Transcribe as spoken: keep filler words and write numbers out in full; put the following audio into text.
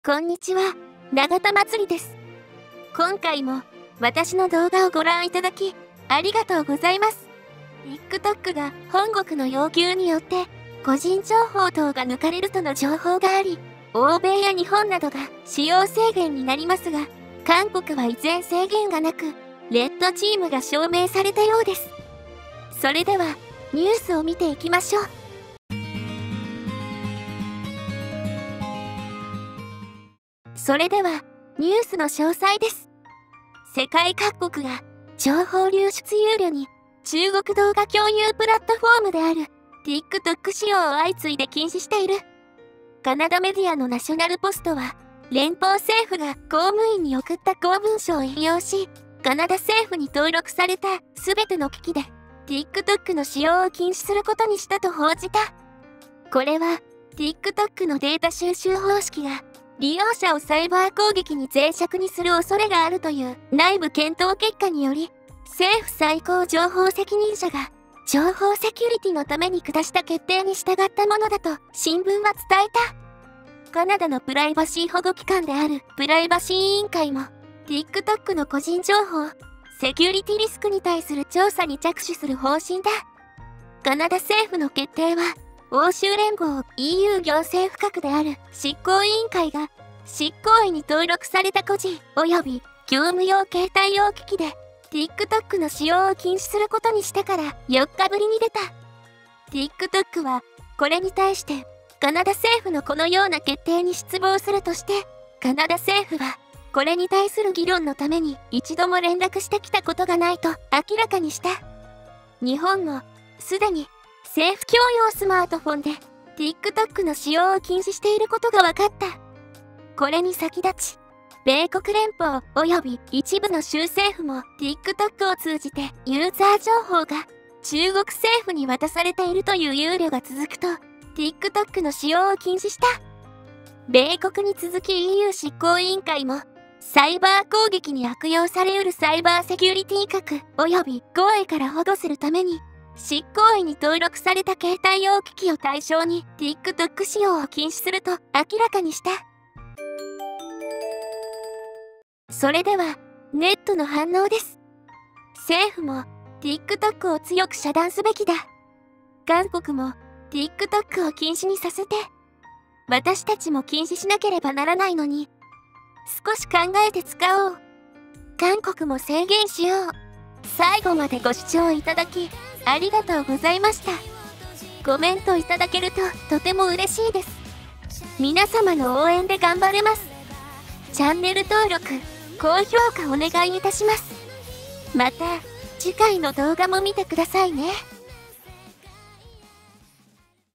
こんにちは、永田まつりです。今回も私の動画をご覧いただきありがとうございます。TikTok が本国の要求によって個人情報等が抜かれるとの情報があり、欧米や日本などが使用制限になりますが、韓国は依然制限がなく、レッドチームが証明されたようです。それではニュースを見ていきましょう。それではニュースの詳細です。世界各国が情報流出憂慮に中国動画共有プラットフォームである TikTok 使用を相次いで禁止している。カナダメディアのナショナルポストは、連邦政府が公務員に送った公文書を引用し、カナダ政府に登録された全ての機器で TikTok の使用を禁止することにしたと報じた。これは TikTok のデータ収集方式が利用者をサイバー攻撃に脆弱にする恐れがあるという内部検討結果により、政府最高情報責任者が情報セキュリティのために下した決定に従ったものだと新聞は伝えた。カナダのプライバシー保護機関であるプライバシー委員会も TikTok の個人情報セキュリティリスクに対する調査に着手する方針だ。カナダ政府の決定は欧州連合 イーユー 行政府閣である執行委員会が執行委に登録された個人及び業務用携帯用機器で TikTok の使用を禁止することにしてからよっかぶりに出た。TikTok はこれに対してカナダ政府のこのような決定に失望するとして、カナダ政府はこれに対する議論のために一度も連絡してきたことがないと明らかにした。日本もすでに政府共用スマートフォンで TikTok の使用を禁止していることが分かった。これに先立ち、米国連邦及び一部の州政府も TikTok を通じてユーザー情報が中国政府に渡されているという憂慮が続くと、TikTok の使用を禁止した。米国に続き イーユー 執行委員会も、サイバー攻撃に悪用されうるサイバーセキュリティ核及び行為から保護するために、執行委に登録された携帯用機器を対象に TikTok 使用を禁止すると明らかにした。それではネットの反応です。政府も TikTok を強く遮断すべきだ。韓国も TikTok を禁止にさせて。私たちも禁止しなければならないのに、少し考えて使おう。韓国も制限しよう。最後までご視聴いただきありがとうございました。コメントいただけるととても嬉しいです。皆様の応援で頑張れます。チャンネル登録、高評価お願いいたします。また次回の動画も見てくださいね。